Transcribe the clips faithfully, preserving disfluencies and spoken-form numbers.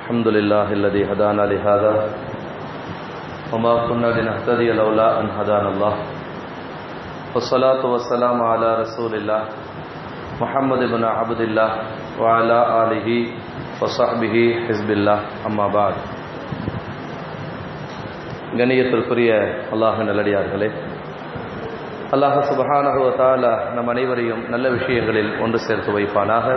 الحمد لله الذي هدانا لهذا وما كنا لنهتدي لولا أن هدانا الله والصلاة والسلام على رسول الله محمد بن عبد الله وعلى آله وصحبه حزب الله أما بعد. கண்ணியத்திற்குரிய அல்லாஹ்வின் நல்லடியார்களே, அல்லாஹ் சுப்ஹானஹு வ தஆலா நம் அனைவரையும் நல்ல விஷயங்களில் ஒன்று சேர்த்து வைப்பானாக.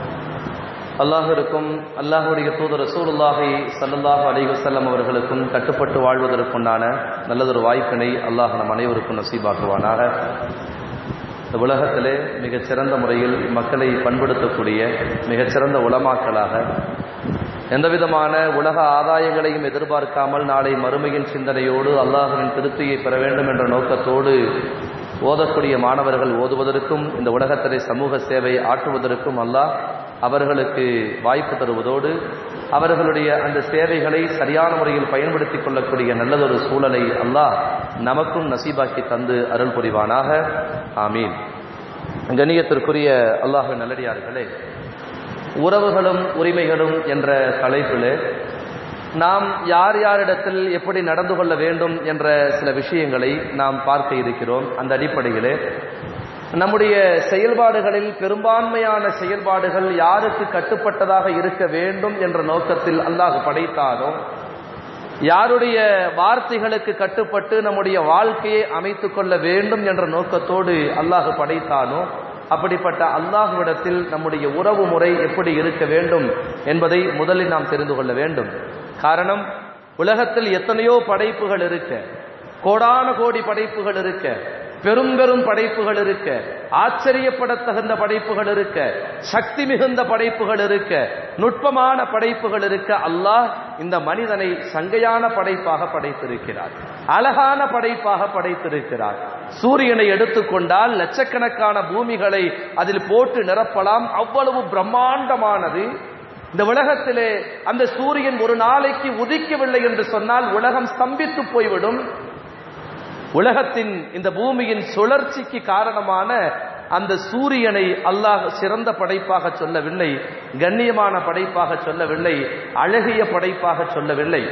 அல்லாஹ்விற்கும் அல்லாஹ்வுடைய தூதர் ரசூலுல்லாஹி ஸல்லல்லாஹு அலைஹி வஸல்லம் அவர்களுக்கும் கட்டுப்பட்டு வாழ்வதற்குண்டான நல்லதொரு வாய்ப்பினை அல்லாஹ் நம் அனைவருக்கும் நசீபாக்குவானாக. இந்த உலகத்திலே மிகச்சிறந்த முறையில் மக்களை பண்படுத்தக்கூடிய மிகச்சிறந்த உலமாக்களாக, எந்தவிதமான உலக ஆதாயங்களையும் எதிர்பார்க்காமல் நாளை மறுமையின் சிந்தனையோடு அல்லாஹ்வின் திருப்தியை பெற வேண்டும் என்ற நோக்கத்தோடு ஓதக்கூடிய மாணவர்கள் ஓதுவதற்கும் இந்த உலகத்திலே சமூக சேவை ஆற்றுவதற்கும் அல்லாஹ் அவர்களுக்கு வாய்ப்பு தருவதோடு அவர்களுடைய அந்த சேவைகளை சரியான முறையில் பயன்படுத்திக் கொள்ளக்கூடிய நல்லதொரு சூழலை அல்லாஹ் நமக்கும் நசீபாக்கி தந்து அருள் புரிவானாக. ஆமீன். கண்ணியத்திற்குரிய அல்லாஹ்வின் நல்லடியார்களே, உறவுகளும் உரிமைகளும் என்ற தலைப்பிலே நாம் யார் யாரிடத்தில் எப்படி நடந்து கொள்ள வேண்டும் என்ற சில விஷயங்களை நாம் பார்க்க இருக்கிறோம். அந்த அடிப்படையிலே நம்முடைய செயல்பாடுகளில் பெரும்பான்மையான செயல்பாடுகள் யாருக்கு கட்டுப்பட்டதாக இருக்க வேண்டும் என்ற நோக்கத்தில் அல்லாஹ் படைத்தானோ, யாருடைய வார்த்தைகளுக்கு கட்டுப்பட்டு நம்முடைய வாழ்க்கையை அமைத்துக் கொள்ள வேண்டும் என்ற நோக்கத்தோடு அல்லாஹ் படைத்தானோ, அப்படிப்பட்ட அல்லாஹ்விடத்தில் நம்முடைய உறவு முறை எப்படி இருக்க வேண்டும் என்பதை முதலில் நாம் தெரிந்து கொள்ள வேண்டும். காரணம், உலகத்தில் எத்தனையோ படைப்புகள் இருக்க, கோடான கோடி படைப்புகள் இருக்க, பெரும் பெரும் படைப்புகள் இருக்க, ஆச்சரியப்படத்தகுந்த படைப்புகள் இருக்க, சக்தி மிகுந்த படைப்புகள் இருக்க, நுட்பமான படைப்புகள் இருக்க, அல்லாஹ் இந்த மனிதனை சங்கையான படைப்பாக படைத்திருக்கிறார், அழகான படைப்பாக படைத்திருக்கிறார். சூரியனை எடுத்துக்கொண்டால் லட்சக்கணக்கான பூமிகளை அதில் போட்டு நிரப்பலாம், அவ்வளவு பிரம்மாண்டமானது. இந்த உலகத்திலே அந்த சூரியன் ஒரு நாளைக்கு உதிக்கவில்லை என்று சொன்னால் உலகம் ஸ்தம்பித்து போய்விடும். உலகத்தின் இந்த பூமியின் சுழற்சிக்கு காரணமான அந்த சூரியனை அல்லாஹ் சிறந்த படைப்பாக சொல்லவில்லை, கண்ணியமான படைப்பாக சொல்லவில்லை, அழகிய படைப்பாக சொல்லவில்லை.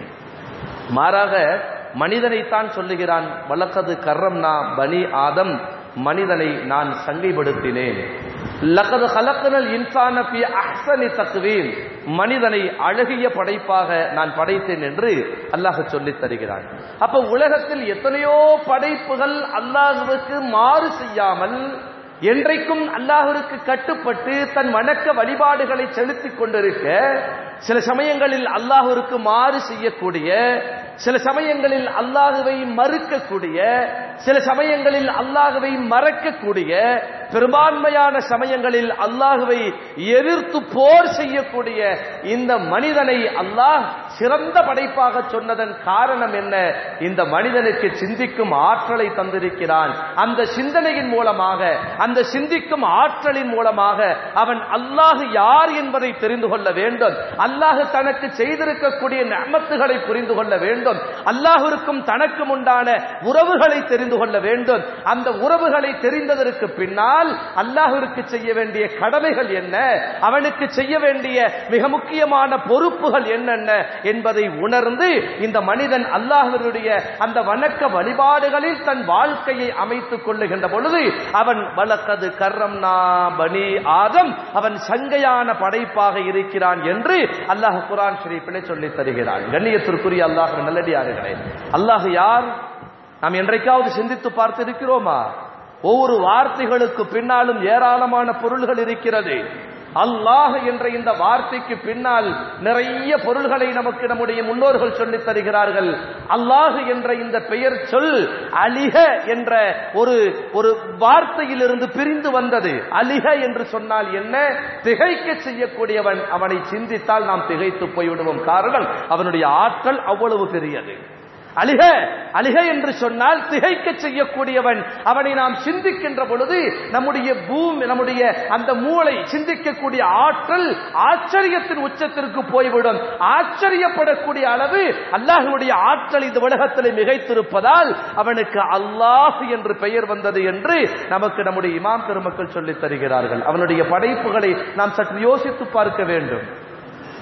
மாறாக மனிதனைத்தான் சொல்லுகிறான். வலக்கது கர்ரம்னா பனி ஆதம், மனிதனை நான் சங்கைப்படுத்தினேன். லகது ஹலக்னல் இன்சான ஃபீ அஹ்ஸனி தக்வீம், மனிதனை அழகிய படைப்பாக நான் படைத்தேன் என்று அல்லாஹ் சொல்லித் தருகிறான். அப்ப உலகத்தில் எத்தனையோ படைப்புகள் அல்லாஹ்வுக்கு மாறு செய்யாமல் என்றைக்கும் அல்லாஹ்விற்கு கட்டுப்பட்டு தன் வணக்க வழிபாடுகளை செலுத்திக் கொண்டிருக்க, சில சமயங்களில் அல்லாஹ்விற்கு மாறு செய்யக்கூடிய, சில சமயங்களில் அல்லாஹ்வை மறுக்கக்கூடிய, சில சமயங்களில் அல்லாஹ்வை மறக்கக்கூடிய, பெரும்பான்மையான சமயங்களில் அல்லாஹ்வை எதிர்த்து போர் செய்யக்கூடிய இந்த மனிதனை அல்லாஹ் சிறந்த படைப்பாக சொன்னதன் காரணம் என்ன? இந்த மனிதனுக்கு சிந்திக்கும் ஆற்றலை தந்திருக்கிறான். அந்த சிந்தனையின் மூலமாக, அந்த சிந்திக்கும் ஆற்றலின் மூலமாக அவன் அல்லாஹ் யார் என்பதை தெரிந்து கொள்ள வேண்டும். அல்லாஹ் தனக்கு செய்திருக்கக்கூடிய நிஅமத்துகளை புரிந்து கொள்ள வேண்டும். அல்லாஹ்விற்கும் தனக்கும் உண்டான உறவுகளை தெரிந்து கொள்ள வேண்டும். அந்த உறவுகளை தெரிந்ததற்கு பின்னால் அல்லாஹ்விற்கு செய்ய வேண்டிய கடமைகள் என்ன, அவனுக்கு செய்ய வேண்டிய மிக முக்கியமான பொறுப்புகள் என்னென்ன என்பதை உணர்ந்து இந்த மனிதன் அல்லாஹ்வினுடைய அந்த வணக்க வழிபாடுகளில் தன் வாழ்க்கையை அமைத்துக் கொள்ளுகின்ற பொழுது அவன் வலக்கது கர்ரம்னா பனி ஆதம், அவன் சங்கையான படைப்பாக இருக்கிறான் என்று அல்லாஹ் குர்ஆன் ஷரீஃபிலே சொல்லித் தருகிறான். கண்ணியத்திற்குரிய அல்லாஹ் நல்லடியார்களே, அல்லாஹ் யார்? நாம் என்றைக்காவது சிந்தித்து பார்த்து இருக்கிறோமா? ஒவ்வொரு வார்த்தைகளுக்கு பின்னாலும் ஏராளமான பொருள்கள் இருக்கிறது. அல்லாஹ் என்ற இந்த வார்த்தைக்கு பின்னால் நிறைய பொருள்களை நமக்கு நம்முடைய முன்னோர்கள் சொல்லித் தருகிறார்கள். அல்லாஹ் என்ற இந்த பெயர் சொல் அலிஹ என்ற ஒரு ஒரு வார்த்தையிலிருந்து பிரிந்து வந்தது. அலிஹ என்று சொன்னால் என்ன? திகைக்க செய்யக்கூடியவன். அவனை சிந்தித்தால் நாம் திகைத்து போய்விடுவோம். காரணம், அவனுடைய ஆற்றல் அவ்வளவு பெரியது. அலிஹ அலிஹ என்று சொன்னால் திகைக்க செய்யக்கூடியவன். அவனை நாம் சிந்திக்கின்ற பொழுது நம்முடைய பூமி, நம்முடைய அந்த மூளை சிந்திக்கக்கூடிய ஆற்றல் ஆச்சரியத்தின் உச்சத்திற்கு போய்விடும். ஆச்சரியப்படக்கூடிய அளவு அல்லாஹ்வுடைய ஆற்றல் இந்த உலகத்தில் மிகைத்திருப்பதால் அவனுக்கு அல்லாஹ் என்று பெயர் வந்தது என்று நமக்கு நம்முடைய இமாம் பெருமக்கள் சொல்லித் தருகிறார்கள். அவனுடைய படைப்புகளை நாம் சற்று யோசித்து பார்க்க வேண்டும்.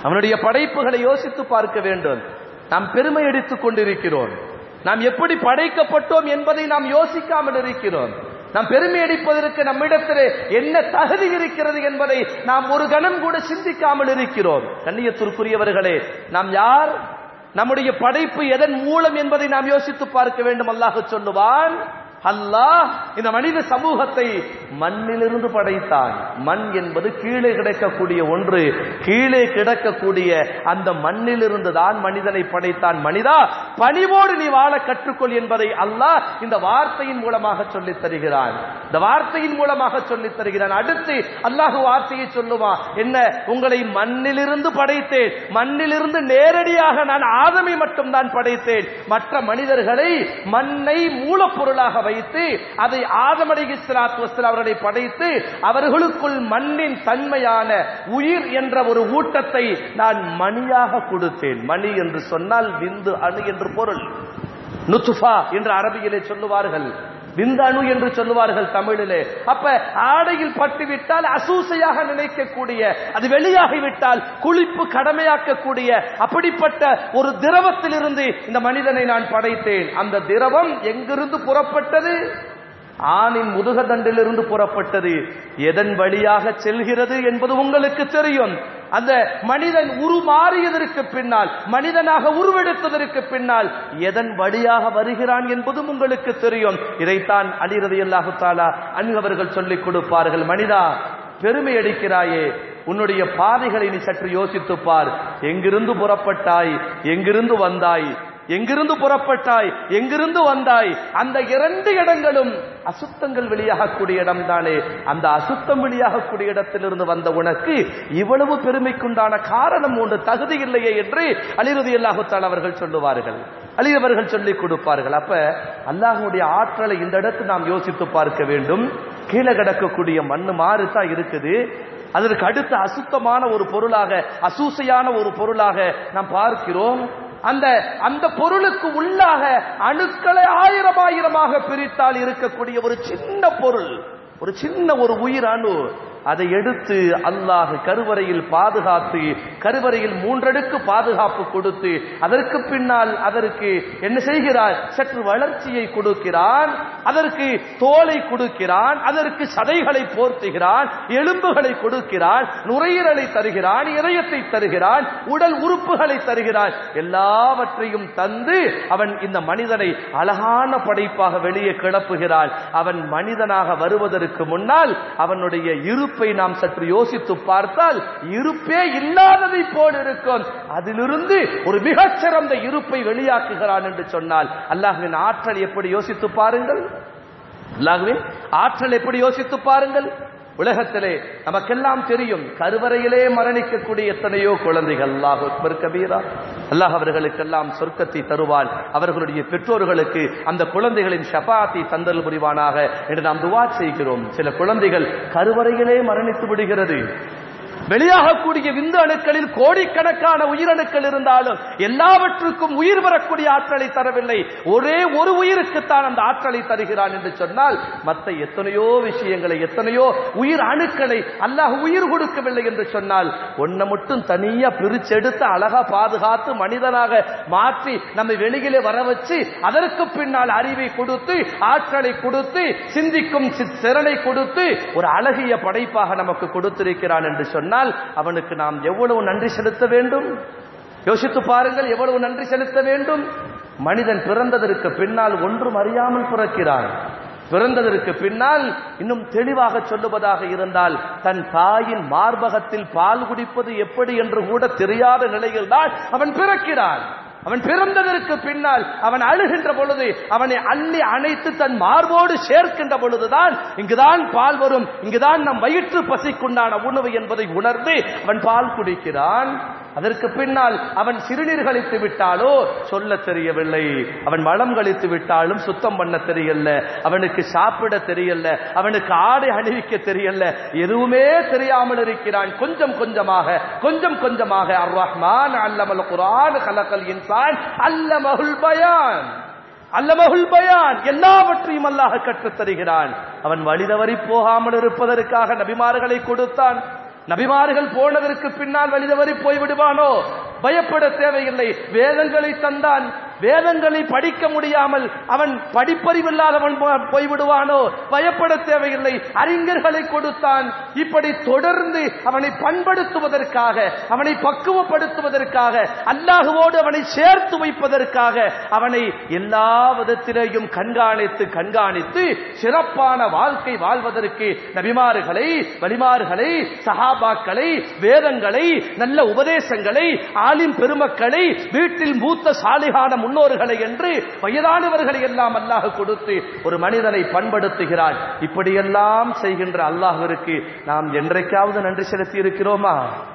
அவனுடைய படைப்புகளை யோசித்து பார்க்க வேண்டும். நாம் பெருமை அடித்துக் கொண்டிருக்கிறோம். நாம் எப்படி படைக்கப்பட்டோம் என்பதை நாம் யோசிக்காமல் இருக்கிறோம். நாம் பெருமை அடிப்பதற்கு நம்மிடத்திலே என்ன தகுதி இருக்கிறது என்பதை நாம் ஒரு கணம் கூட சிந்திக்காமல் இருக்கிறோம். கண்ணியத்திற்குரியவர்களே, நாம் யார், நம்முடைய படைப்பு எதன் மூலம் என்பதை நாம் யோசித்து பார்க்க வேண்டும். அல்லாஹ் சொல்லுவான், அல்லாஹ் இந்த மனித சமூகத்தை மண்ணிலிருந்து படைத்தான். மண் என்பது கீழே கிடக்கக்கூடிய ஒன்று. கீழே கிடக்கக்கூடிய அந்த மண்ணிலிருந்து தான் மனிதனை படைத்தான். மனிதா, பணிவோடு நீ வாழ கற்றுக்கொள் என்பதை அல்லாஹ் இந்த வார்த்தையின் மூலமாக சொல்லித் தருகிறான். இந்த வார்த்தையின் மூலமாக சொல்லித் தருகிறான். அடுத்து அல்லாஹ் வார்த்தையை சொல்லுவான், என்ன, உங்களை மண்ணிலிருந்து படைத்தேன். மண்ணிலிருந்து நேரடியாக நான் ஆதமை மட்டும் தான் படைத்தேன். மற்ற மனிதர்களை மண்ணை மூலப்பொருளாக வைத்து அதை ஆதம் அலைஹிஸ்ஸலாத்து வஸ்ஸலாம் அவர்களை படைத்து அவர்களுக்குள் மண்ணின் தன்மையான உயிர் என்ற ஒரு ஊட்டத்தை நான் மணியாக கொடுத்தேன். மணி என்று சொன்னால் விந்து அணு என்று பொருள். நுத்ஃபா என்று அரபியிலே சொல்லுவார்கள், விந்தணு என்று சொல்லுவார்கள் தமிழிலே. அப்ப ஆடையில் பட்டுவிட்டால் அசூசையாக நினைக்கக்கூடிய, அது வெளியாகிவிட்டால் குளிப்பு கடமையாக்கக்கூடிய அப்படிப்பட்ட ஒரு திரவத்திலிருந்து இந்த மனிதனை நான் படைத்தேன். அந்த திரவம் எங்கிருந்து புறப்பட்டது? ஆணின் முதுகதண்டிலிருந்து புறப்பட்டது. எதன் வழியாக செல்கிறது என்பது உங்களுக்கு தெரியும். அந்த மனிதன் உருமாறியதற்கு பின்னால், மனிதனாக உருவெடுத்ததற்கு பின்னால் எதன் வழியாக வருகிறான் என்பதும் உங்களுக்கு தெரியும். இதைத்தான் அலி ரலியல்லாஹு தஆலா அன்ஹு அவர்கள் சொல்லிக் கொடுப்பார்கள். மனிதா, பெருமை அடிக்கிறாயே, உன்னுடைய பாதைகளை நீ சற்று யோசித்துப்பார். எங்கிருந்து புறப்பட்டாய், எங்கிருந்து வந்தாய், எங்கிருந்து புறப்பட்டாய், எங்கிருந்து வந்தாய், அந்த இரண்டு இடங்களும் அசுத்தங்கள் வெளியாகக்கூடிய இடம் தானே. அந்த அசுத்தம் வெளியாகக்கூடிய இடத்திலிருந்து வந்த உனக்கு இவ்வளவு பெருமைக்குண்டான காரணம் ஒன்று, தகுதி இல்லையே என்று அலி ரலியல்லாஹு தஆலா அவர்கள் சொல்லுவார்கள். அலி அவர்கள் சொல்லிக் கொடுப்பார்கள். அப்ப அல்லாஹ்வுடைய ஆற்றலை இந்த இடத்தில் நாம் யோசித்து பார்க்க வேண்டும். கீழே கிடக்கக்கூடிய மண்ணு மாறுதான் இருக்குது. அதற்கு அடுத்த அசுத்தமான ஒரு பொருளாக, அசூசையான ஒரு பொருளாக நாம் பார்க்கிறோம். அந்த அந்த பொருளுக்கு உள்ளாக அணுக்களை ஆயிரம் ஆயிரமாக பிரித்தால் இருக்கக்கூடிய ஒரு சின்ன பொருள், ஒரு சின்ன ஒரு உயிர் அணு, அதை எடுத்து அல்லாஹ் கருவறையில் பாதுகாத்து, கருவறையில் மூன்றடுக்கு பாதுகாப்பு கொடுத்து, அதற்கு பின்னால் அதற்கு என்ன செய்கிறான்? சற்று வளர்ச்சியை கொடுக்கிறான், அதற்கு தோலை கொடுக்கிறான், அதற்கு சதைகளை போர்த்துகிறான், எலும்புகளை கொடுக்கிறான், நுரையீரலை தருகிறான், இதயத்தை தருகிறான், உடல் உறுப்புகளை தருகிறான். எல்லாவற்றையும் தந்து அவன் இந்த மனிதனை அழகான படைப்பாக வெளியே கிளப்புகிறான். அவன் மனிதனாக வருவதற்கு முன்னால் அவனுடைய இருப்பு நாம் சற்று யோசித்து பார்த்தால் இருப்பே இல்லாததை போல் இருக்கும். அதிலிருந்து ஒரு மிகச்சிறந்த இருப்பை வெளியாக்குகிறான் என்று சொன்னால் அல்லாஹ்வின் ஆற்றல் எப்படி யோசித்து பாருங்கள். அல்லாஹ்வின் ஆற்றல் எப்படி யோசித்து பாருங்கள். உலகத்திலே நமக்கெல்லாம் தெரியும், கருவறையிலே மரணிக்கக்கூடிய எத்தனையோ குழந்தைகள். அல்லாஹ் அக்பர் கபீரா. அல்லாஹ் அவர்களுக்கெல்லாம் சொர்க்கத்தை தருவான். அவர்களுடைய பெற்றோர்களுக்கு அந்த குழந்தைகளின் ஷஃபாத்தை தந்தல் புரிவானாக என்று நாம் துஆ செய்கிறோம். சில குழந்தைகள் கருவறையிலே மரணித்து விடுகிறது. வெளியாகக்கூடிய விந்து அணுக்களில் கோடிக்கணக்கான உயிரணுக்கள் இருந்தாலும் எல்லாவற்றுக்கும் உயிர் வரக்கூடிய ஆற்றலை தரவில்லை. ஒரே ஒரு உயிருக்குத்தான் அந்த ஆற்றலை தருகிறான் என்று சொன்னால் மற்ற எத்தனையோ விஷயங்களை, எத்தனையோ உயிர் அணுக்களை அல்லாஹ் உயிர் கொடுக்கவில்லை என்று சொன்னால் ஒன்ன மட்டும் தனியா பிரிச்செடுத்து அழகா பாதுகாத்து மனிதனாக மாற்றி நம்மை வெளியிலே வர வச்சு அதற்கு பின்னால் அறிவை கொடுத்து, ஆற்றலை கொடுத்து, சிந்திக்கும் திறனை கொடுத்து ஒரு அழகிய படைப்பாக நமக்கு கொடுத்திருக்கிறான் என்று சொன்னால் அவனுக்கு நாம் எவ்வளவு நன்றி செலுத்த வேண்டும்? யோசித்து பாருங்கள், எவ்வளவு நன்றி செலுத்த வேண்டும். மனிதன் பிறந்ததற்கு பின்னால் ஒன்றும் அறியாமல் பிறக்கிறான். பிறந்ததற்கு பின்னால் இன்னும் தெளிவாக சொல்லுவதாக இருந்தால் தன் தாயின் மார்பகத்தில் பால் குடிப்பது எப்படி என்று கூட தெரியாத நிலையில் தான் அவன் பிறக்கிறான். அவன் பிறந்ததற்கு பின்னால் அவன் அழுகின்ற பொழுது அவனை அள்ளி அணைத்து தன் மார்போடு சேர்க்கின்ற பொழுதுதான் இங்குதான் பால் வரும், இங்குதான் நம் வயிற்று பசிக்குண்டான உணவு என்பதை உணர்ந்து அவன் பால் குடிக்கிறான். அதற்கு பின்னால் அவன் சிறுநீர் கழித்து விட்டாலோ சொல்ல தெரியவில்லை, அவன் மலம் கழித்து விட்டாலும் சுத்தம் பண்ண தெரியல, அவனுக்கு சாப்பிட தெரியல, அவனுக்கு ஆடை அணிவிக்க தெரியல, எதுவுமே தெரியாமல் இருக்கிறான். கொஞ்சம் கொஞ்சமாக கொஞ்சம் கொஞ்சமாக அர் ரஹ்மான் அல்லமல் குர்ஆன் கலகல் இன்சான் அல்லமஹுல் பயான் அல்லமஹுல் பயான் எல்லாவற்றையும் அல்லாஹ் கற்றுத் தருகிறான். அவன் வழி தவறி போகாமல் இருப்பதற்காக நபிமார்களை கொடுத்தான். நபிமார்கள் போனதற்கு பின்னால் வழிதவறி போய்விடுவானோ? பயப்பட தேவையில்லை. வேதங்களை தந்தான், வேதங்களை படிக்க முடியாமல் அவன் படிப்பறிவில்லாதவன் போய்விடுவானோ? பயப்பட தேவையில்லை. அறிஞர்களை கொடுத்தான். இப்படி தொடர்ந்து அவனை பண்படுத்துவதற்காக, அவனை பக்குவப்படுத்துவதற்காக, அல்லாஹுவோடு அவனை சேர்த்து வைப்பதற்காக, அவனை எல்லா விதத்திலேயும் கண்காணித்து கண்காணித்து சிறப்பான வாழ்க்கை வாழ்வதற்கு நபிமார்களை, வலிமார்களை, சஹாபாக்களை, வேதங்களை, நல்ல உபதேசங்களை, ஆலிம் பெருமக்களை, வீட்டில் மூத்த சாலிகான முன்னோர்களை என்று வயதானவர்களை எல்லாம் அல்லாஹ் கொடுத்து ஒரு மனிதனை பண்படுத்துகிறார். இப்படியெல்லாம் செய்கின்ற அல்லாஹ்விற்கு நாம் என்றைக்காவது நன்றி செலுத்தி இருக்கிறோமா?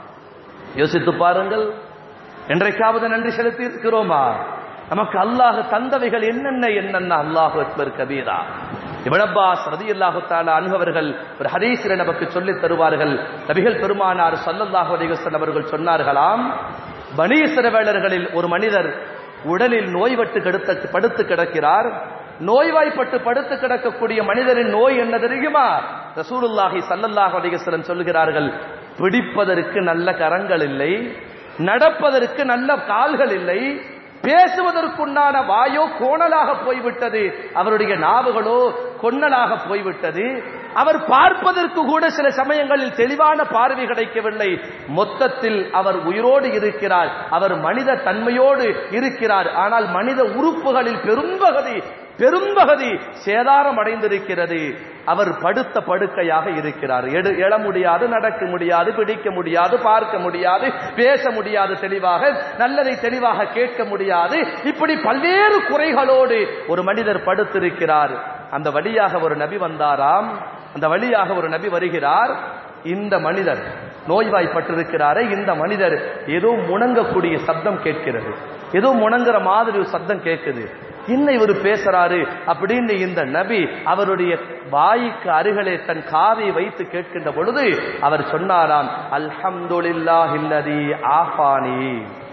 யோசித்து பாருங்கள். என்றைக்காவது நன்றி செலுத்தி இருக்கிறோமா? நமக்கு அல்லாஹ் தந்தவைகள் என்னென்ன என்னென்ன? அல்லாஹு அக்பர் கபீரா. இப்னு அப்பாஸ் ரலியல்லாஹு தஆலா அன்ஹு அவர்கள் ஒரு ஹதீஸிலே நமக்கு சொல்லித் தருவார்கள். நபிகள் பெருமானார் ஸல்லல்லாஹு அலைஹி வஸல்லம் அவர்கள் சொன்னார்களாம், பனி இஸ்ரவேலர்களில் ஒரு மனிதர் உடலில் நோய்வட்டு கெடுத்து படுத்து கிடக்கிறார். நோய்வாய்ப்பட்டு படுத்து கிடக்கக்கூடிய மனிதரின் நோய் என்ன தெரியுமா? ரசூலுல்லாஹி ஸல்லல்லாஹு அலைஹி வஸல்லம் சொல்கிறார்கள், பிடிப்பதற்கு நல்ல கரங்கள் இல்லை, நடப்பதற்கு நல்ல கால்கள் இல்லை, பேசுவதற்குண்டான வாயோ கோணலாக போய்விட்டது, அவருடைய நாவுகளோ கொன்னலாக போய்விட்டது, அவர் பார்ப்பதற்கு கூட சில சமயங்களில் தெளிவான பார்வை கிடைக்கவில்லை. மொத்தத்தில் அவர் உயிரோடு இருக்கிறார், அவர் மனித தன்மையோடு இருக்கிறார். ஆனால் மனித உறுப்புகளில் பெரும்பகுதி பெரும்பகுதி சேதாரம் அடைந்திருக்கிறது. அவர் படுத்த படுக்கையாக இருக்கிறார். எழ முடியாது, நடக்க முடியாது, பிடிக்க முடியாது, பார்க்க முடியாது, பேச முடியாது, தெளிவாக நல்லதை தெளிவாக கேட்க முடியாது. இப்படி பல்வேறு குறைகளோடு ஒரு மனிதர் படுத்திருக்கிறார். அந்த வழியாக ஒரு நபி வந்தாராம். அந்த வழியாக ஒரு நபி வருகிறார். இந்த மனிதர் நோய்வாய்ப்பட்டிருக்கிறாரே, இந்த மனிதர் ஏதோ முணங்கக்கூடிய சப்தம் கேட்கிறது, ஏதோ முணங்குற மாதிரி ஒரு சப்தம் கேட்குது. இன்னும் இவர் பேசுறாரு அப்படின்னு இந்த நபி அவருடைய வாய்க்கு அருகிலே தன் காதை வைத்து கேட்கின்ற பொழுது அவர் சொன்னாராம், அல்ஹம்துலில்லாஹில்லதி ஆஃபானி.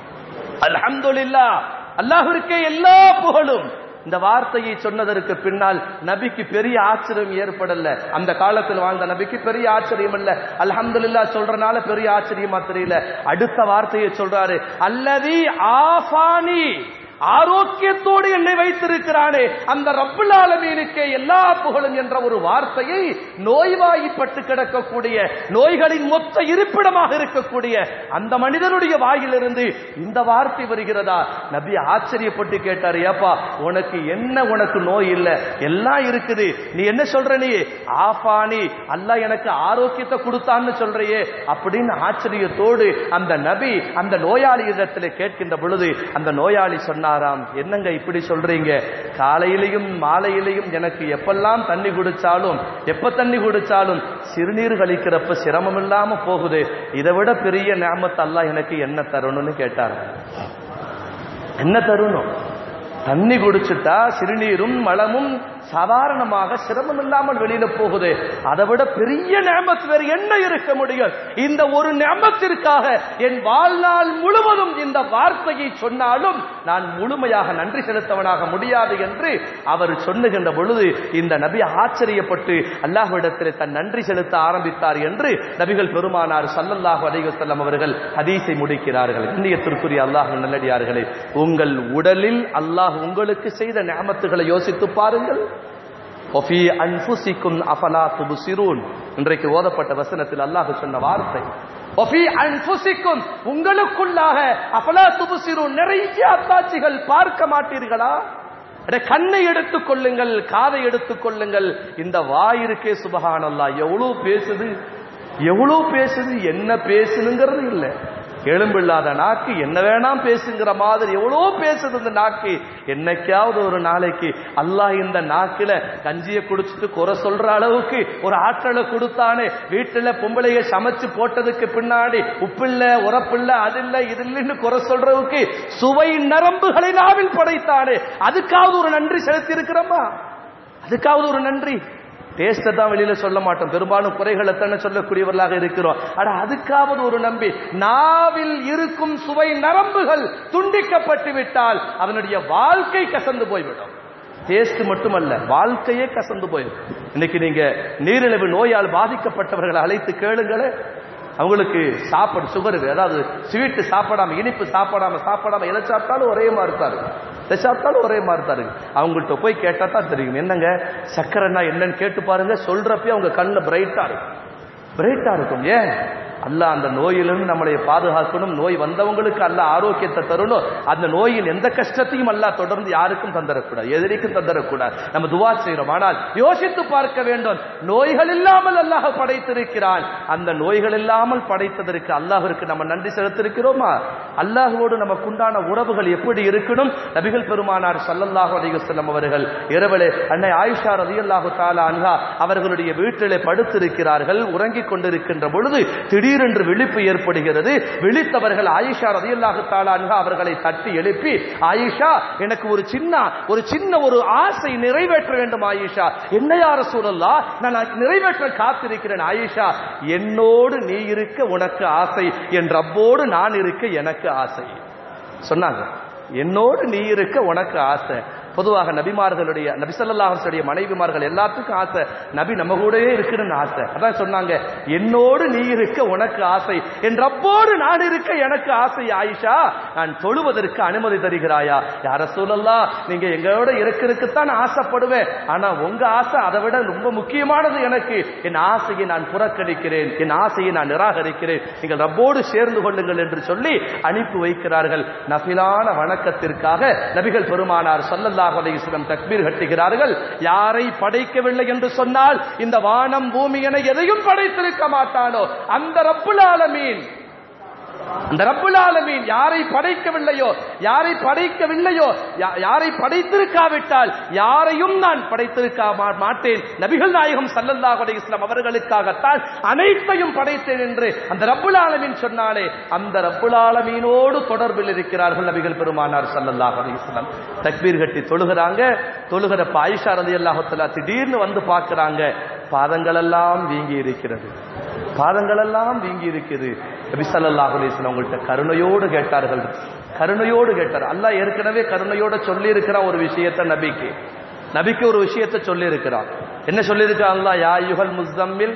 அல்ஹம்துலில்லாஹ், அல்லாஹ்விற்கே எல்லா புகழும். இந்த வார்த்தையை சொன்னதற்கு பின்னால் நபிக்கு பெரிய ஆச்சரியம் ஏற்படல. அந்த காலத்தில் வாழ்ந்த நபிக்கு பெரிய ஆச்சரியம் இல்ல. அல்ஹம்துலில்லாஹ் சொல்றனால பெரிய ஆச்சரியமா தெரியல. அடுத்த வார்த்தையை சொல்றாரு, அல்லதி ஆஃபானி, ஆரோக்கியத்தோடு என்னை வைத்திருக்கிறானே அந்த ரப்புல் ஆலமீனுக்கே எல்லா புகழும் என்ற ஒரு வார்த்தையை நோய்வாய்ப்பட்டு கிடக்கக்கூடிய, நோய்களின் மொத்த இருப்பிடமாக இருக்கக்கூடிய அந்த மனிதனுடைய வாயிலிருந்து இந்த வார்த்தை வருகிறதா? நபி ஆச்சரியப்பட்டு கேட்டார், ஏப்பா உனக்கு என்ன, உனக்கு நோய் இல்லை, எல்லாம் இருக்குது, நீ என்ன சொல்ற? நீ ஆஃபானி, அல்லாஹ் எனக்கு ஆரோக்கியத்தை கொடுத்தான்னு சொல்றையே அப்படின்னு ஆச்சரியத்தோடு அந்த நபி அந்த நோயாளி இடத்துல கேட்கின்ற பொழுது அந்த நோயாளி சொன்னார், என்னங்க இப்படி சொல்றீங்க? காலையிலையும் மாலையிலையும் எனக்கு எப்பெல்லாம் தண்ணி குடிச்சாலும், எப்ப தண்ணி குடிச்சாலும் சிறுநீர் கழிக்கிறப்ப சிரமம் இல்லாம போகுது. இதை விட பெரிய நிஅமத் அல்லாஹ் எனக்கு என்ன தரணும்னு கேட்டார். என்ன தருணும்? தண்ணி குடிச்சுட்டா சிறுநீரும் மலமும் சாதாரணமாக சிரமம் இல்லாமல் வெளியில போகுது. அதை விட பெரிய நிஅமத் வேறு என்ன இருக்க முடியும்? இந்த ஒரு நிஅமத்திற்காக என் வாழ்நாள் முழுவதும் இந்த வார்த்தையை சொன்னாலும் நான் முழுமையாக நன்றி செலுத்தவனாக முடியாது என்று அவர் சொல்லுகின்ற பொழுது இந்த நபி ஆச்சரியப்பட்டு அல்லாஹ்விடத்தில் தன் நன்றி செலுத்த ஆரம்பித்தார் என்று நபிகள் பெருமானார் ஸல்லல்லாஹு அலைஹி வஸல்லம் அவர்கள் ஹதீஸை முடிக்கிறார்கள். கண்ணியத்திற்குரிய அல்லாஹ் நல்லடியார்களே, உங்கள் உடலில் அல்லாஹ் உங்களுக்கு செய்த நிஅமத்துகளை யோசித்து பாருங்கள். وفي انفسكم افلا تبصرون, இன்றைக்கு ஓதப்பட்ட வசனத்தில் அல்லாஹ் சொன்ன வார்த்தை وفي انفسكم, உங்களுக்குள்ளாக அஃபலா துப்சிரூன், நிறைய அத்தாட்சிகள் பார்க்க மாட்டீர்களா? கண்ணை எடுத்துக் கொள்ளுங்கள், காதை எடுத்துக் கொள்ளுங்கள். இந்த வாய் இருக்கே சுப்ஹானல்லாஹ், எவ்வளவு பேசுது, எவ்வளவு பேசுது, என்ன பேசுனுங்கிறது இல்லை. எலும்பில்லாத நாக்கு என்ன வேணாம் பேசுங்கிற மாதிரி எவ்வளோ பேசுது இந்த நாக்கு. என்னைக்காவது ஒரு நாளைக்கு அல்லாஹ் இந்த நாக்குல கஞ்சியை குடிச்சிட்டு குறை சொல்ற அளவுக்கு ஒரு ஆற்றலை கொடுத்தானே, வீட்டுல பொம்பளைய சமைச்சு போட்டதுக்கு பின்னாடி உப்பில்ல உரப்பில்ல அது இல்ல இது இல்லைன்னு குறை சொல்றதுக்கு சுவை நரம்புகளை நாவில் படைத்தானே, அதுக்காவது ஒரு நன்றி செலுத்தி இருக்கிறோமா? அதுக்காவது ஒரு நன்றி. டேஸ்ட தான் வெளியில சொல்ல மாட்டோம், பெரும்பாலும் குறைகளை தானே சொல்லக்கூடியவர்களாக இருக்கிறோம். ஆனா அதுக்காவது ஒரு நம்பி, நாவில் இருக்கும் சுவை நரம்புகள் துண்டிக்கப்பட்டு விட்டால் அவனுடைய வாழ்க்கை கசந்து போய்விடும். டேஸ்ட் மட்டுமல்ல, வாழ்க்கையே கசந்து போயிடும். இன்னைக்கு நீங்க நீரிழிவு நோயால் பாதிக்கப்பட்டவர்களை அழைத்து கேளுங்களே, அவங்களுக்கு சாப்பாடு சுகர், அதாவது ஸ்வீட்டு சாப்பிடாம, இனிப்பு சாப்பிடாம சாப்பிடாம எதை சாப்பிட்டாலும் ஒரே மாதிரி இருக்காரு, எதை சாப்பிட்டாலும் ஒரே மாதிரி இருக்காரு. அவங்கள்ட்ட போய் கேட்டா தான் தெரியும் என்னங்க சக்கரைன்னா என்னன்னு கேட்டு பாருங்க. சொல்றப்பே அவங்க கண்ணுல பிரைட்டா இருக்கும், பிரைட்டா இருக்கும். ஏன்? அல்லாஹ் அந்த நோயிலிருந்து நம்மளை பாதுகாக்கணும், நோய் வந்தவங்களுக்கு அல்லாஹ் ஆரோக்கியத்தை தரணும். அந்த நோயின் எந்த கஷ்டத்தையும் அல்லாஹ் தொடர்ந்து யாருக்கும் தந்தரக்கூடாது, எதிரிக்கும் தந்தரக்கூடாது. நம்ம துவா செய்யறோம். ஆனால் யோசித்து பார்க்க வேண்டும், நோய்கள் இல்லாமல் அல்லாஹ் படைத்திருக்கிறான். அந்த நோய்கள் இல்லாமல் படைத்ததற்கு அல்லாஹ்விற்கு நம்ம நன்றி செலுத்திருக்கிறோமா? அல்லாஹ்வோடு நமக்கு உண்டான உறவுகள் எப்படி இருக்கணும்? நபிகள் பெருமானார் ஸல்லல்லாஹு அலைஹி வஸல்லம் அவர்கள் இரவிலே அன்னை ஆயிஷா ரலியல்லாஹு தஆலா அன்ஹா அவர்களுடைய வீட்டிலே படுத்திருக்கிறார்கள். உறங்கிக் கொண்டிருக்கின்ற பொழுது திடீரென்று விழிப்பு ஏற்படுகிறது. விழித்தவர்கள் ஆயிஷா ரலியல்லாஹு தஆலா அன்ஹா அவர்களை தட்டி எழுப்பி, ஆயிஷா, எனக்கு ஒரு சின்ன ஒரு சின்ன ஒரு ஆசை நிறைவேற்ற வேண்டும் ஆயிஷா. என்ன யா ரசூலல்லாஹ், நான் நிறைவேற்ற காத்திருக்கிறேன். ஆயிஷா, என்னோடு நீ இருக்க உனக்கு ஆசை, என் ரப்போடு நான் இருக்க எனக்கு ஆசை சொன்னாங்க. என்னோடு நீ இருக்க உனக்கு ஆசை. பொதுவாக நபிமார்களுடைய, நபி ஸல்லல்லாஹு அலைஹி வஸல்லம் மனைவிமார்கள் எல்லாத்துக்கும் ஆசை, நபி நம்ம கூடவே இருக்கணும்னு ஆசை. அதான் சொன்னாங்க, என்னோடு நீ இருக்க உனக்கு ஆசை, என் ரப்போடு நான் இருக்க எனக்கு ஆசை. ஆயிஷா, நான் தொழுவதற்கு அனுமதி தருகிறாயா? யா ரசூலல்லாஹ், நீங்க எங்களோட இருக்கிறதுக்குத்தான் ஆசைப்படுவேன், ஆனா உங்க ஆசை அதை விட ரொம்ப முக்கியமானது எனக்கு. என் ஆசையை நான் புறக்கணிக்கிறேன், என் ஆசையை நான் நிராகரிக்கிறேன், நீங்கள் ரப்போடு சேர்ந்து கொள்ளுங்கள் என்று சொல்லி அனுப்பி வைக்கிறார்கள். நஃபிலான வணக்கத்திற்காக நபிகள் பெருமானார் ஸல்லல்லாஹு அலைஹி வஸல்லம் தக்பீர் கட்டுகிறார்கள். யாரை படைக்கவில்லை என்று சொன்னால் இந்த வானம் பூமி என எதையும் படைத்திருக்க மாட்டானோ அந்த ரப்புல் ஆலமீன், அந்த ரப்புல் ஆலமீன் யாரை படைக்கவில்லையோ, யாரை படைக்கவில்லையோ, யாரை படைத்திருக்காவிட்டால் யாரையும் நான் படைத்திருக்க மாட்டேன். நபிகள் நாயகம் ஸல்லல்லாஹு அலைஹி வஸல்லம் அவர்களுக்காகத்தான் அனைத்தையும் படைத்தேன் என்று அந்த ரப்புல் ஆலமீன் சொன்னாலே, அந்த ரப்புல் ஆலமீனோடு தொடர்பில் இருக்கிறார்கள் நபிகள் பெருமானார் ஸல்லல்லாஹு அலைஹி வஸல்லம். தக்பீர் கட்டி தொழுகிறாங்க. தொழுகிறப்ப ஆயிஷா ரலியல்லாஹு தஆலா திடீர்னு வந்து பார்க்கறாங்க, பாதங்கள் எல்லாம் வீங்கி இருக்கிறது, பாதங்கள் எல்லாம் வீங்கி இருக்குது. நபி ஸல்லல்லாஹு அலைஹி வஸல்லம் அவங்கள்ட்ட கருணையோடு கேட்டார்கள், கருணையோடு கேட்டார். அல்லாஹ் ஏற்கனவே கருணையோட சொல்லி இருக்கிறான் ஒரு விஷயத்தை நபிக்கு, நபிக்கு ஒரு விஷயத்தை சொல்லி இருக்கிறான். என்ன சொல்லி இருக்கான் அல்லாஹ்? யா அய்யுஹல் முஸம்மில்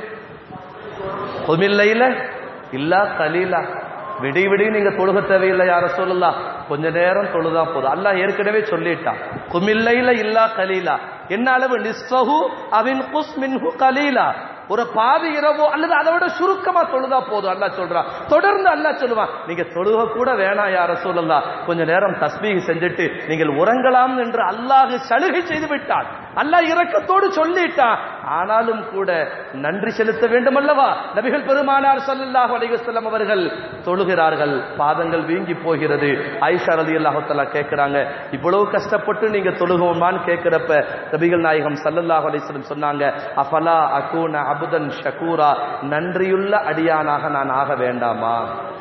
குமில் லைல இல்லா கலீலா, விடி விடி நீங்க தொழுக தேவையில்லை யா ரசூலுல்லாஹ், கொஞ்ச நேரம் தொழுதா போதும். அல்லாஹ் ஏற்கனவே சொல்லிட்டான், குமில் லைல இல்லா கலீலா, என்ன அளவு? நிஸ்ஃபஹு அவின் குஸ் மின்ஹு கலீலா, ஒரு பாதி இரவோ அல்லது அதை விட சுருக்கமா தொழுதா போதும் அல்லாஹ் சொல்றான். தொடர்ந்து அல்லாஹ் சொல்லுவான், நீங்க தொழுக கூட வேணாம் யா ரசூலல்லாஹ், கொஞ்ச நேரம் தஸ்பீஹ் செஞ்சுட்டு நீங்கள் உறங்கலாம் என்று அல்லாஹ் சலுகை செய்து விட்டான். அல்லாஹ் இரக்கத்தோடு சொல்லிட்டான். ஆனாலும் கூட நன்றி செலுத்த வேண்டும் அல்லவா? நபிகள் பெருமானார் ஸல்லல்லாஹு அலைஹி வஸல்லம் அவர்கள் தொழுகிறார்கள், பாதங்கள் வீங்கி போகிறது. ஆயிஷா ரலியல்லாஹு தஆலா கேட்கிறாங்க, இவ்வளவு கஷ்டப்பட்டு நீங்க தொழுகுமான்னு கேட்கிறப்ப நபிகள் நாயகம் ஸல்லல்லாஹு அலைஹி வஸல்லம் சொன்னாங்க, அஃபலா அகூன அபுதன் ஷகூரா, நன்றியுள்ள அடியானாக நான் ஆக வேண்டாமா?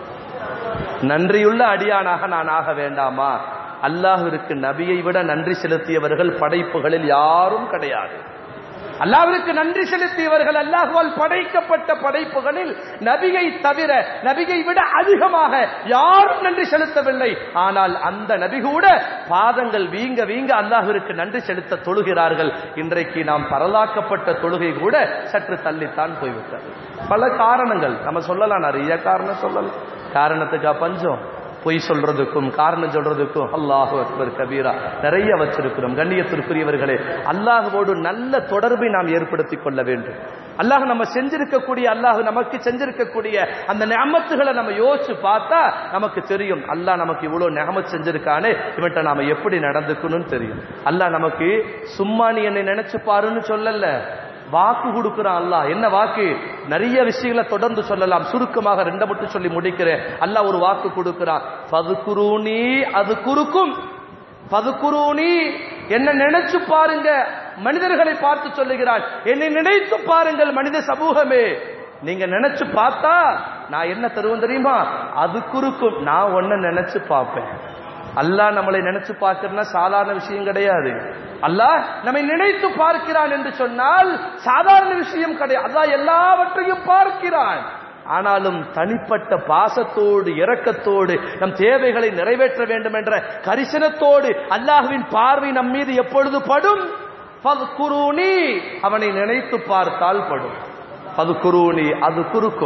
நன்றியுள்ள அடியானாக நான் ஆக வேண்டாமா? அல்லாஹ்விற்கு நபியை விட நன்றி செலுத்தியவர்கள் படைப்புகளில் யாரும் கிடையாது. அல்லாஹ்விற்கு நன்றி செலுத்தியவர்கள் அல்லாஹ்வால் படைக்கப்பட்ட படைப்புகளில் நபியை தவிர, நபியை விட அதிகமாக யாரும் நன்றி செலுத்தவில்லை. ஆனால் அந்த நபி கூட பாதங்கள் வீங்க வீங்க அல்லாஹ்விற்கு நன்றி செலுத்த தொழுகிறார்கள். இன்றைக்கு நாம் பரலாக்கப்பட்ட தொழுகை கூட சற்று தள்ளித்தான் போய்விட்டது. பல காரணங்கள் நம்ம சொல்லலாம், நிறைய காரணம் சொல்லலாம். காரணத்துக்கா பஞ்சம், பொய் சொல்றதுக்கும் காரணம் சொல்றதுக்கும் அல்லாஹு அக்பர் கபீரா நிறைய வச்சிருக்கிறோம். கண்ணியத்திற்குரியவர்களே, அல்லாஹுவோடு நல்ல தொடர்பை நாம் ஏற்படுத்திக் கொள்ள வேண்டும். அல்லாஹ் நம்ம செஞ்சிருக்கக்கூடிய, அல்லாஹ் நமக்கு செஞ்சிருக்கக்கூடிய அந்த நிஅமத்துகளை நம்ம யோசிச்சு பார்த்தா நமக்கு தெரியும், அல்லாஹ் நமக்கு இவ்வளவு நிஅமத் செஞ்சிருக்கானே, இவன்ட்ட நாம எப்படி நடந்துக்கணும்னு தெரியும். அல்லாஹ் நமக்கு சும்மா நீ என்னை நினைச்சு பாருன்னு சொல்லல, வாக்கு கொடுக்கிறான் அல்லாஹ். என்ன வாக்கு? நிறைய விஷயங்களை தொடர்ந்து சொல்லலாம், சுருக்கமாக ரெண்ட மட்டும் சொல்லி முடிக்கிறேன். அல்லாஹ் ஒரு வாக்கு கொடுக்கிறான், ஃபதுகுரூனி அது குறுக்கும், ஃபதுகுரூனி என்ன நினைச்சு பாருங்க. மனிதர்களை பார்த்து சொல்லுகிறான், என்னை நினைத்து பாருங்கள் மனித சமூகமே, நீங்க நினைச்சு பார்த்தா நான் என்ன தருவேன் தெரியுமா? அது குறுக்கும், நான் ஒன்ன நினைச்சு பார்ப்பேன். அல்லாஹ் நம்மளை நினைச்சு பார்க்கிறனா சாதாரண விஷயம் கிடையாது. அல்லாஹ் நம்மை நினைத்து பார்க்கிறான் என்று சொன்னால் சாதாரண விஷயம் கிடையாது. அல்லாஹ் எல்லாவற்றையும் பார்க்கிறான். ஆனாலும் தனிப்பட்ட பாசத்தோடு இரக்கத்தோடு நம் தேவைகளை நிறைவேற்ற வேண்டும் என்ற கரிசனத்தோடு அல்லாஹ்வின் பார்வை நம் மீது எப்பொழுது படும்? ஃபதுகுரூனி, அவனை நினைத்து பார்த்தால் படும். ஃபதுகுரூனி அது குறுக்கும்,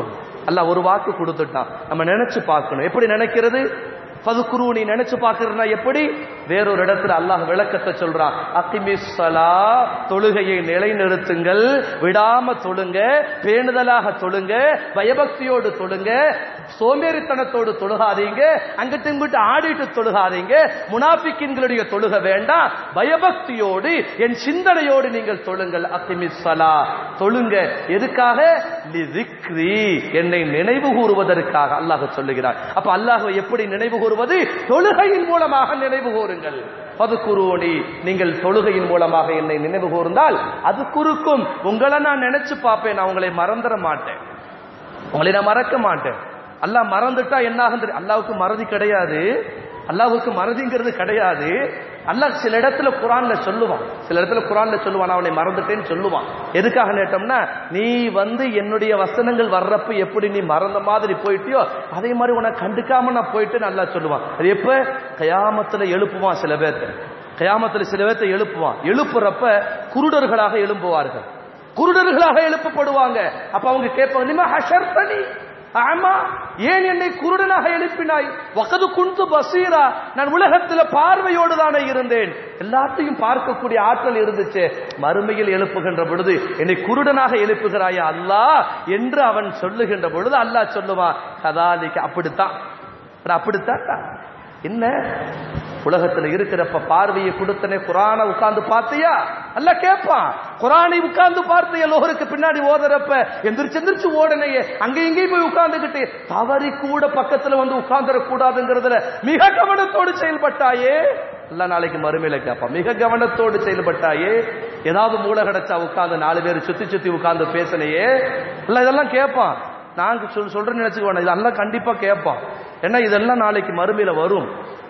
அல்லாஹ் ஒரு வாக்கு கொடுத்துட்டான், நம்ம நினைச்சு பார்க்கணும். எப்படி நினைக்கிறது? ஃபதுகுரு, நீ நினைச்சு பார்க்கறதுனா எப்படி? வேறொரு இடத்துல அல்லாஹ் விளக்கத்தை சொல்றான். அகிமிஸ் ஸலா, தொழுகையை நிலைநிறுத்துங்கள், விடாம தொழுங்க, பேணுதலாக தொழுங்க, பயபக்தியோடு தொழுங்க, சோம்பேறித்தனத்தோடு தொழுகாதீங்க, அங்கிட்டு இங்கிட்டு ஆடிட்டு தொழுகாதீங்க, முனாஃபிக்கின்களுடைய தொழுக வேண்டாம், பயபக்தியோடு என் சிந்தனையோடு நீங்கள் தொழுங்கள். அகிமிஸ் ஸலா, தொழுங்க. எதுக்காக? லிஸிக்ரி, என்னை நினைவு கூறுவதற்காக அல்லாஹ் சொல்லுகிறார். அப்ப அல்லாஹ் எப்படி நினைவு கூறுவது? தொழுகையின் மூலமாக நினைவு கூறுங்கள். ஃபதுகுரூனி, நீங்கள் தொழுகையின் மூலமாக என்னை நினைவு கூர்ந்தால் அது குறுக்கும். உங்களை நான் நினைச்சு பார்ப்பேன், நான் உங்களை மறந்துட மாட்டேன், உங்களை நான் மறக்க மாட்டேன். அல்லாஹ் மறந்துட்டா என்ன ஆகும்? அல்லாஹ்வுக்கு மறதி கிடையாது, அல்லாஹ்வுக்கு மறதிங்கிறது கிடையாது. அல்லாஹ் சில இடத்துல குர்ஆன்ல சொல்லுவான், சில இடத்துல குர்ஆன்ல சொல்லுவான் அவனை மறந்துட்டேன்னு சொல்லுவான். எதுக்காக நேட்டம்னா, நீ வந்து என்னுடைய வசனங்கள் வர்றப்ப எப்படி நீ மறந்த மாதிரி போயிட்டியோ அதே மாதிரி உனக்கு கண்டுக்காம நான் போயிட்டு நல்லா சொல்லுவான். அது எப்ப? கயாமத்துல எழுப்புவான். சில பேர்த்த கயாமத்துல சில பேர்த்த எழுப்புவான். எழுப்புறப்ப குருடர்களாக எழும்புவார்கள், குருடர்களாக எழுப்பப்படுவாங்க. அப்ப அவங்க கேட்பாங்க, நிமா ஹஷர்தனி ஆமா, ஏன் என்னை குருடனாக எழுப்பினாய்? வகது குந்து பசீரா, நான் உலகத்துல பார்வையோடு தானே இருந்தேன், எல்லாத்தையும் பார்க்கக்கூடிய ஆற்றல் இருந்துச்சு. மறுமையில் எழுப்புகின்ற பொழுது என்னை குருடனாக எழுப்புகிறாயா அல்லாஹ் என்று அவன் சொல்லுகின்ற பொழுது அல்லாஹ் சொல்லுவான், கதாலிக்க, அப்படித்தான் அப்படித்தான். என்ன உலகத்துல இருக்கிறப்ப பார்வையை கொடுத்தனே, குரானை உட்கார்ந்து பார்த்தியா? அல்லாஹ் கேட்பான். குரானை உட்கார்ந்து பார்த்து எல்லோருக்கு பின்னாடி ஓதுறப்ப எந்திரிச்சு எந்திரிச்சு ஓடனையே, அங்க இங்கேயும் போய் உட்கார்ந்துகிட்டு தவறி கூட பக்கத்துல வந்து உட்கார்ந்துட கூடாதுங்கிறதுல மிக கவனத்தோடு செயல்பட்டாயே, எல்லாம் நாளைக்கு மறுமையில கேட்பான். மிக கவனத்தோடு செயல்பட்டாயே, ஏதாவது மூளை கிடைச்சா உட்கார்ந்து நாலு பேர் சுத்தி சுத்தி உட்கார்ந்து பேசலையே, எல்லாம் இதெல்லாம் கேட்பான். நாங்க சொல் சொல்றேன்னு நினைச்சுக்க வேணாம், இதெல்லாம் கண்டிப்பா கேட்பான். ஏன்னா இதெல்லாம் நாளைக்கு மறுமையில வரும்.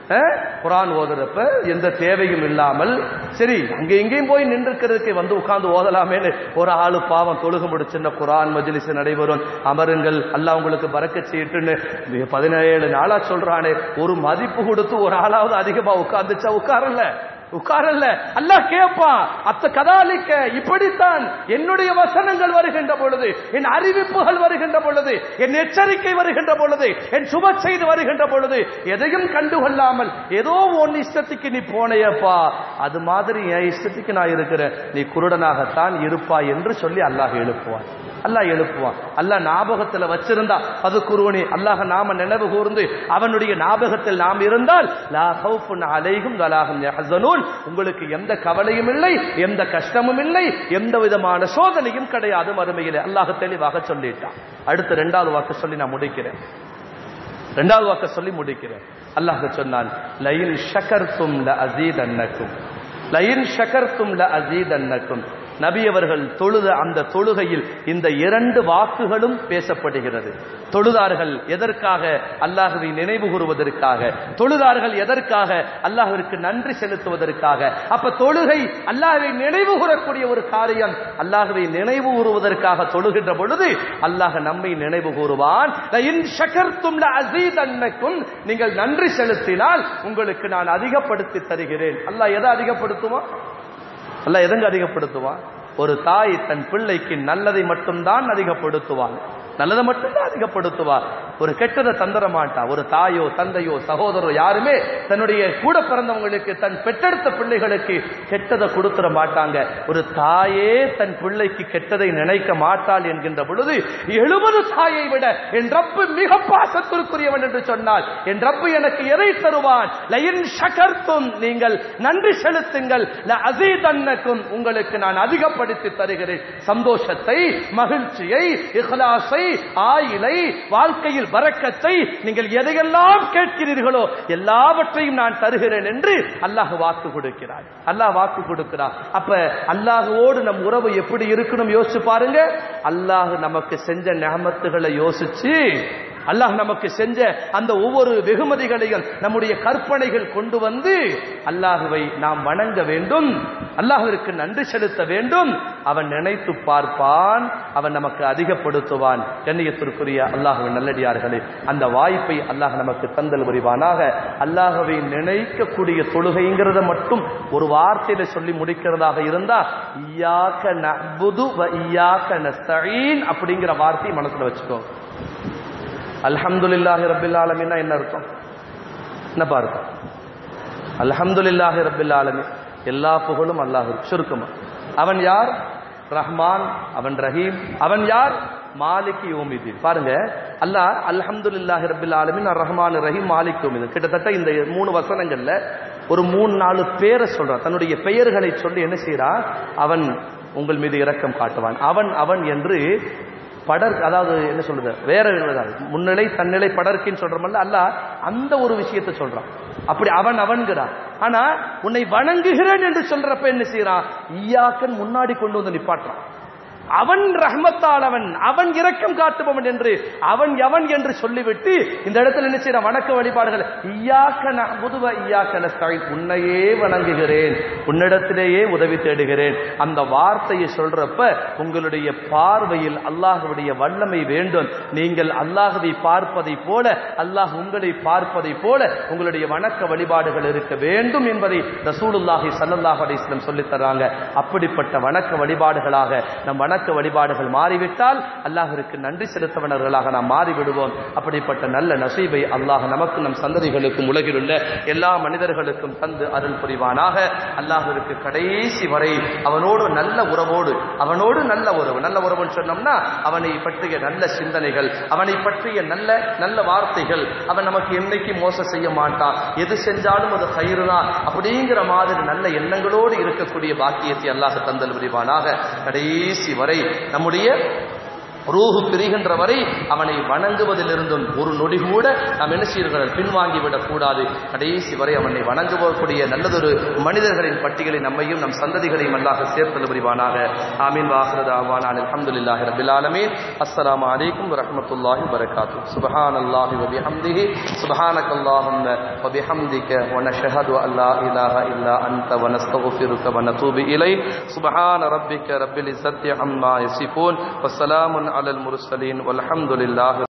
குரான் ஓதுறப்ப எந்த தேவையும் இல்லாமல் சரி அங்க எங்கேயும் போய் நின்றுக்கிறதுக்கு வந்து உட்கார்ந்து ஓதலாமேன்னு ஒரு ஆளு பாவம் தொழுக முடிச்சுன்னா குரான் மஜ்லிஸ் நடைபெறும், அமருங்கள், அல்லாஹ் உங்களுக்கு பரக்கத் செய்யட்டுன்னு பதினேழு நாளா சொல்றானே, ஒரு மதிப்பு கொடுத்து ஒரு ஆளாவது அதிகமா உட்கார்ந்துச்சா? உட்காரல உட்காரல்ல. அல்லாஹ் கேட்பான், அத்த கதாலிக்க, இப்படித்தான் என்னுடைய வசனங்கள் வருகின்ற பொழுது, என் அறிவிப்புகள் வருகின்ற பொழுது, என் எச்சரிக்கை வருகின்ற பொழுது, என் சுப செய்து வருகின்ற பொழுது எதையும் கண்டுகொள்ளாமல் ஏதோ உன் இஷ்டத்துக்கு நீ போனையப்பா, அது மாதிரி என் இஷ்டத்துக்கு நான் இருக்கிறேன், நீ குருடனாகத்தான் இருப்பாய் என்று சொல்லி அல்லாஹ் எழுப்புவான். அல்லாஹ் எழுப்புவான். அல்லாஹ் ஞாபகத்தில் வச்சிருந்தா அது குருவனி, அல்லாஹ் நாம நினைவு கூர்ந்து அவனுடைய ஞாபகத்தில் நாம் இருந்தால் லா ஹவுஃபுன் அலைஹிம் வலா ஹும் யஹ்ஸனூன், உங்களுக்கு எந்த கவலையும் இல்லை, எந்த கஷ்டமும் இல்லை, எந்த விதமான சோதனையும் கிடையாது மறுமையிலே. அல்லாஹ் தெளிவாக சொல்லிட்டான். அடுத்து இரண்டாவது வாக்கு சொல்லி நான் முடிக்கிறேன். இரண்டாவது வாக்கு சொல்லி முடிக்கிறேன். அல்லாஹ் சொன்னான், லயின் ஷகர்தும் லஅஸீதன்னக்கும், லயின் ஷகர்தும் லஅஸீதன்னக்கும். நபி அவர்கள் தொழுத அந்த தொழுகையில் இந்த இரண்டு வாக்குகளும் பேசப்படுகிறது. தொழுதார்கள் எதற்காக? அல்லாஹ்வை நினைவு கூறுவதற்காக. தொழுதார்கள் எதற்காக? அல்லாஹ்விற்கு நன்றி செலுத்துவதற்காக. அப்ப தொழுகை அல்லாஹ்வை நினைவு கூறக்கூடிய ஒரு காரியம். அல்லாஹ்வை நினைவு கூறுவதற்காக தொழுகின்ற பொழுது அல்லாஹ் நம்மை நினைவு கூறுவான். லஇன் ஷகர்தும் லஅஸீதன்னக்கும், நீங்கள் நன்றி செலுத்தினால் உங்களுக்கு நான் அதிகப்படுத்தி தருகிறேன். அல்லாஹ் எதை அதிகப்படுத்துவான்? அல்லாஹ் எதங்க அதிகப்படுத்துவான்? ஒரு தாய் தன் பிள்ளைக்கு நல்லதை மட்டும்தான் அதிகப்படுத்துவான், நல்லதை மட்டும்தான் அதிகப்படுத்துவார். ஒரு கெட்டதை தந்துட மாட்டா. ஒரு தாயோ தந்தையோ சகோதரோ யாருமே தன்னுடைய கூட பிறந்தவங்களுக்கு, தன் பெற்றெடுத்த பிள்ளைகளுக்கு கெட்டதை கொடுத்துட மாட்டாங்க. ஒரு தாயே தன் பிள்ளைக்கு கெட்டதை நினைக்க மாட்டாள் என்கின்ற பொழுது எழுபது தாயை விட என் ரப்பு மிக பாசத்திற்குரியவன் என்று சொன்னால் என் ரப்பு எனக்கு எதை தருவான்? லயின் ஷகர்தும், நீங்கள் நன்றி செலுத்துங்கள், லஅஸீதன்னக்கும், உங்களுக்கு நான் அதிகப்படுத்தி தருகிறேன். சந்தோஷத்தை, மகிழ்ச்சியை, இஹ்லாஸை, ஆயிலை, வாழ்க்கையில் பரக்கத்தை, நீங்கள் எதையெல்லாம் கேட்கிறீர்களோ எல்லாவற்றையும் நான் தருகிறேன் என்று அல்லாஹ் வாக்கு கொடுக்கிறார். அல்லாஹ் வாக்கு கொடுக்கிறார். அப்ப அல்லாஹ்வோடு நம் உறவு எப்படி இருக்கணும் யோசிச்சு பாருங்க. அல்லாஹ் நமக்கு செஞ்ச நிஅமத்துகளை யோசிச்சு, அல்லாஹ் நமக்கு செஞ்ச அந்த ஒவ்வொரு வெகுமதிகளையும் நம்முடைய கற்பனைகள் கொண்டு வந்து அல்லாஹுவை நாம் வணங்க வேண்டும், அல்லாஹ்விற்கு நன்றி செலுத்த வேண்டும். அவன் நினைத்து பார்ப்பான், அவன் நமக்கு அதிகப்படுத்துவான். கண்ணியத்திற்குரிய அல்லாஹ்வின் நல்லடியார்களே, அந்த வாய்ப்பை அல்லாஹ் நமக்கு தந்தல் புரிவானாக. அல்லாஹ்வை நினைக்கக்கூடிய தொழுகைங்கிறத மட்டும் ஒரு வார்த்தையில சொல்லி முடிக்கிறதாக இருந்தா இய்யாக நஅ்புது வ இய்யாக நஸ்தஈன் அப்படிங்கிற வார்த்தையை மனசுல வச்சுக்கோ. அல்ஹம்துலில்லாஹி ரப்பில் ஆலமீன்னா என்ன அர்த்தம்? என்ன பாருங்க, அல்ஹம்துலில்லாஹி ரப்பில் ஆலமீன், எல்லா புகழும் அல்லாஹ்வுக்கு. சுருக்கமா, அவன் யார்? ரஹ்மான், அவன் ரஹீம். அவன் யார்? மாலிக் யௌமித்தீன். பாருங்க, அல்லாஹ் அல்ஹம்துலில்லாஹி ரப்பில் ஆலமீன், ரஹ்மான் ரஹீம், மாலிக் யௌமித்தீன். கிட்டத்தட்ட இந்த மூணு வசனங்கள்ல ஒரு மூணு நாலு பேரை சொல்றான். தன்னுடைய பெயர்களை சொல்லி என்ன செய்யறான்? அவன் உங்கள் மீது இரக்கம் காட்டுவான், அவன் அவன் என்று படர், அதாவது என்ன சொல்றது, வேற முன்னிலை தன்னிலை படர்க்கின்னு சொல்றமல்ல, அல்லாஹ் அந்த ஒரு விஷயத்தை சொல்றான். அப்படி அவன் அவன்கிறான். ஆனா உன்னை வணங்குகிறேன் என்று சொல்றப்ப என்ன செய்யறான்? ஈயாக்கன் முன்னாடி கொண்டு வந்து நிப்பாட்டுறான். அவன் ரஹ்மத்தால் அவன் அவன் இரக்கம் காட்டுபவன் என்று அவன் எவன் என்று சொல்லிவிட்டு இந்த இடத்துல என்ன செய்யறான்? வணக்க வழிபாடுகள், ஈயாக்க நஅ்புது வ ஈயாக்க நஸ்தஈன், உன்னையே வணங்குகிறேன், உன்னிடத்திலேயே உதவி தேடுகிறேன். அந்த வார்த்தையை சொல்றப்ப உங்களுடைய பார்வையில் அல்லாஹ்வுடைய வல்லமை வேண்டும். நீங்கள் அல்லாஹ்வை பார்ப்பதை போல அல்லாஹ் உங்களை பார்ப்பதை போல உங்களுடைய வணக்க வழிபாடுகள் இருக்க வேண்டும் என்பதை ரசூலுல்லாஹி ஸல்லல்லாஹு அலைஹி வஸல்லம் சொல்லித் தர்றாங்க. அப்படிப்பட்ட வணக்க வழிபாடுகளாக நம் வணக்க வழிபாடுகள் மாறிவிட்டால் அல்லாஹ்விற்கு நன்றி செலுத்தவனர்களாக நாம் மாறிவிடுவோம். அப்படிப்பட்ட நல்ல நசீபை அல்லாஹ் நமக்கு, நம் சந்ததிகளுக்கும், உலகில் உள்ள எல்லா மனிதர்களுக்கும் தந்து அருள் புரிவானாக. அல்லாஹ்விற்கு கடைசி வரை அவனோடு நல்ல உறவோடு, அவனோடு நல்ல உறவு, நல்ல உறவுன்னு சொன்னோம்னா அவனை பற்றிய நல்ல சிந்தனைகள், அவனை பற்றிய நல்ல நல்ல வார்த்தைகள், அவன் நமக்கு என்னைக்கு மோசம் செய்ய மாட்டான், எது செஞ்சாலும் அது கயிறுதான் அப்படிங்கிற மாதிரி நல்ல எண்ணங்களோடு இருக்கக்கூடிய பாக்கியத்தை அல்லாஹ் தந்தல் புரிவானாக. கடைசி வரை நம்முடைய ரூஹு பிரிகின்ற வரை அவனை வணங்குவதிலிருந்தும் ஒரு நொடி கூட நாம் என்ன செய்கிறோம்? பின்வாங்கிவிடக் கூடாது. கடைசி வரை அவனை வணங்குவக்கூடிய நல்லதொரு மனிதர்களின் பட்டியலை நம்மையும் நம் சந்ததிகளையும் அல்லாஹ் சேர்த்தல் புரிவானாக. ஆமீன். வாஹிரு தஅவானா அல்ஹம்துலில்லாஹி ரப்பில் ஆலமீன். அஸ்ஸலாமு அலைக்கும் வரஹ்மத்துல்லாஹி வபரகாத்துஹு. சுப்ஹானல்லாஹி வ பிஹம்திஹி, சுப்ஹானக்கல்லாஹும்ம வ பிஹம்திக வ நஷ்ஹது அன் லா இலாஹா இல்லா அன்த வ நஸ்தக்ஃபிருக வ நதூபு இலைக். சுப்ஹான ரப்பிக ரப்பில் இஸ்ஸத்தி அம்மா யசிஃபூன். வஸ்ஸலாமுன் அலல் முர்ஸலீன் வல்ஹம்துலில்லாஹி